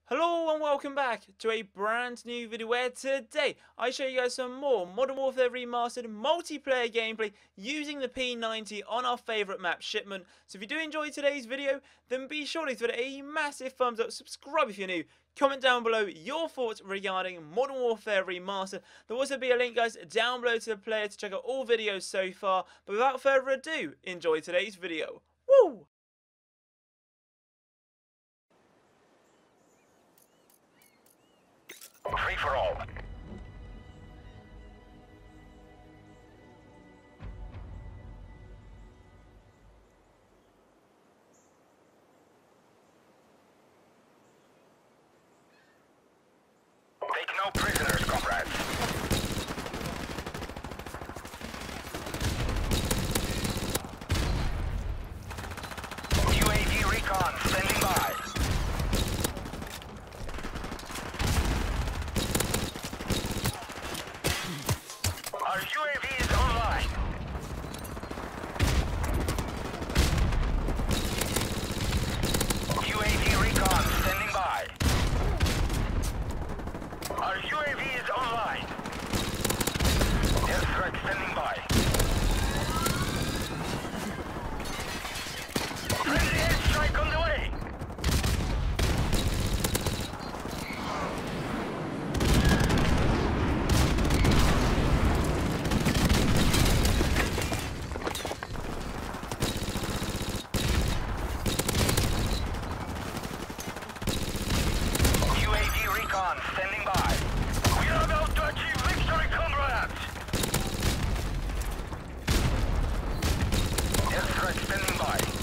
Hello and welcome back to a brand new video where today I show you guys some more Modern Warfare Remastered multiplayer gameplay using the P90 on our favourite map, Shipment. So if you do enjoy today's video, then be sure to give it a massive thumbs up, subscribe if you're new, comment down below your thoughts regarding Modern Warfare Remastered. There will also be a link, guys, down below to the player to check out all videos so far. But without further ado, enjoy today's video. Woo! Free for all. Take no prisoners, comrades. UAV recon standing by. Our UAV is online. UAV recon standing by. Our UAV is online. Airstrike standing by. Friendly airstrike on the way. Standing by. We are about to achieve victory, comrades! Airstrike standing by.